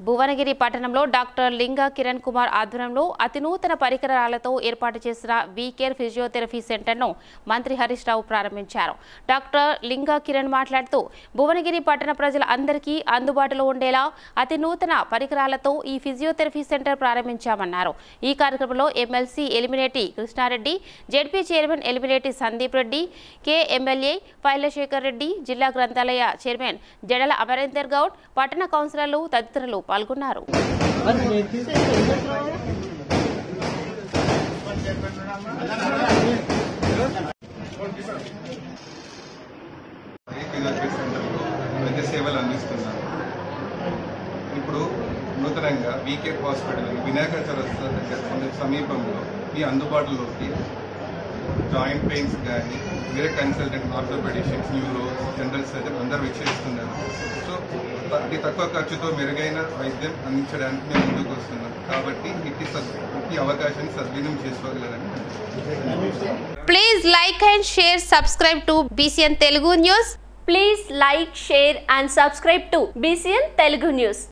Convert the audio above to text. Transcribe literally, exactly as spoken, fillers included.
భువనగిరి పట్టణంలో డాక్టర్ లింగా కిరణ్ కుమార్ ఆధ్వర్యంలో అతినూతన పరికరాలతో ఏర్పాటు చేసిన వీకేర్ ఫిజియోథెరపీ సెంటర్ను మంత్రి హరీష్ రావు ప్రారంభించారు. డాక్టర్ లింగా కిరణ్ మాట్లాడుతూ భువనగిరి పట్టణ ప్రజల అందరికీ అందుబాటులో ఉండేలా అతినూతన పరికరాలతో ఈ ఫిజియోథెరపీ సెంటర్ ప్రారంభించామన్నారు. ఈ కార్యక్రమంలో MLC Elimineti Krishnareddy, ZP chairman Elimineti Sandeep Reddy, K MLA Pailashekar Reddy, జిల్లా గ్రంథాలయ చైర్మన్ జడల అమరేందర్ గౌడ్, పట్టణ కౌన్సిలర్లు తదితరులు పాల్గొన్నారు. వైద్య సేవలు అందిస్తున్నారు. ఇప్పుడు నూతనంగా వీకేర్ హాస్పిటల్ వినాయక చౌరస్తా దగ్గర సమీపంలో ఈ అందుబాటులోకి జాయింట్ పెయిన్స్ కానీ వేరే consultant orthopedicians, neuro, general surgeon అందరూ విచ్చేస్తున్నారు. సో అతి తక్కువ ఖర్చుతో మెరుగైన వైద్యం అందించడానికి మేము ముందుకు వస్తున్నాం. కాబట్టి ఇట్టి ఈ అవకాశాన్ని సద్వినియోగం చేసుకోగలరని. Please like and share, subscribe to BCN Telugu news. Please like, share and subscribe to B C N Telugu News.